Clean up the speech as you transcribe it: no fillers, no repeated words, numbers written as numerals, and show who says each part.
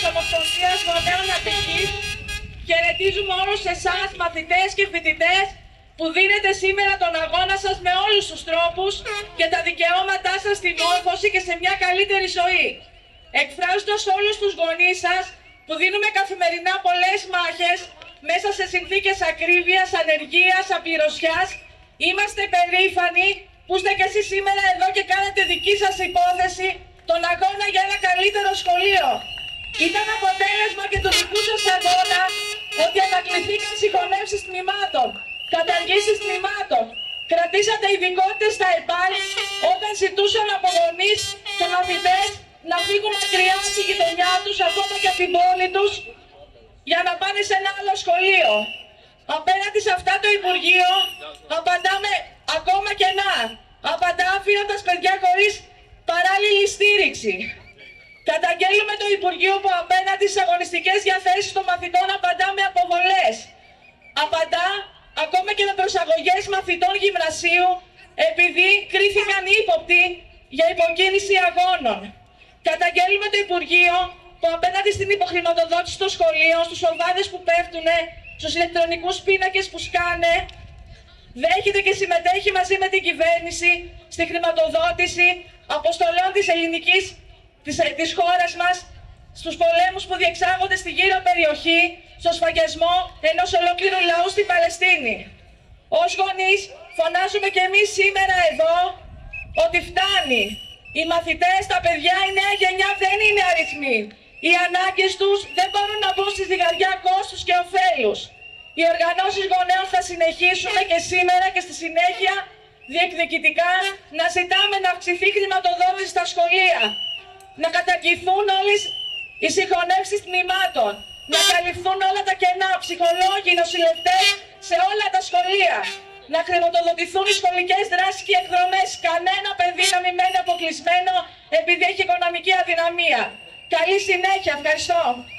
Speaker 1: Ομοσπονδίας Γονέων Αττικής, χαιρετίζουμε όλους εσάς μαθητές και φοιτητές που δίνετε σήμερα τον αγώνα σας με όλους τους τρόπους και τα δικαιώματά σας στη μόρφωση και σε μια καλύτερη ζωή. Εκφράζοντας όλους τους γονείς σας που δίνουμε καθημερινά πολλές μάχες μέσα σε συνθήκες ακρίβειας, ανεργίας, απειρωσιάς, είμαστε περήφανοι που είστε και εσείς σήμερα εδώ και κάνετε δική σας υπόθεση τον αγώνα για ένα καλύτερο σχολείο. Ήταν αποτέλεσμα και του δικού σας αγώνα ότι ανακληθήκαν συγχωνεύσεις τμήματων, καταργήσεις τμήματων. Κρατήσατε ειδικότητες στα ΕΠΑΛ όταν ζητούσαν από γονείς και μαθητές να φύγουν μακριά από τη γειτονιά τους, ακόμα και από την πόλη τους, για να πάνε σε ένα άλλο σχολείο. Απέναντι σε αυτά το Υπουργείο απαντάμε ακόμα και να. Απαντά αφήνοντας παιδιά χωρίς παράλληλη στήριξη. Καταγγέλνουμε το Υπουργείο που απέναντι στις αγωνιστικές διαθέσεις των μαθητών απαντά με αποβολές. Απαντά ακόμα και με προσαγωγές μαθητών γυμνασίου επειδή κρίθηκαν ύποπτοι για υποκίνηση αγώνων. Καταγγέλνουμε το Υπουργείο που απέναντι στην υποχρηματοδότηση των σχολείων, στους οβάδες που πέφτουνε, στους ηλεκτρονικούς πίνακες που σκάνε, δέχεται και συμμετέχει μαζί με την κυβέρνηση στη χρηματοδότηση αποστολών της χώρας μας, στους πολέμους που διεξάγονται στη γύρω περιοχή, στο σφαγιασμό ενός ολόκληρου λαού στην Παλαιστίνη. Ως γονείς φωνάζουμε και εμείς σήμερα εδώ ότι φτάνει. Οι μαθητές, τα παιδιά, η νέα γενιά δεν είναι αριθμοί. Οι ανάγκες τους δεν μπορούν να μπουν στη ζυγαριά κόστους και ωφέλους. Οι οργανώσεις γονέων θα συνεχίσουμε και σήμερα και στη συνέχεια διεκδικητικά να ζητάμε να αυξηθεί η χρηματοδότηση στα σχολεία, να καταργηθούν όλες οι συγχωνεύσεις τμήματων, να καλυφθούν όλα τα κενά, ψυχολόγοι, νοσηλευτές σε όλα τα σχολεία, να χρηματοδοτηθούν οι σχολικές δράσεις και εκδρομές, κανένα παιδί να μην μένει αποκλεισμένο επειδή έχει οικονομική αδυναμία. Καλή συνέχεια, ευχαριστώ.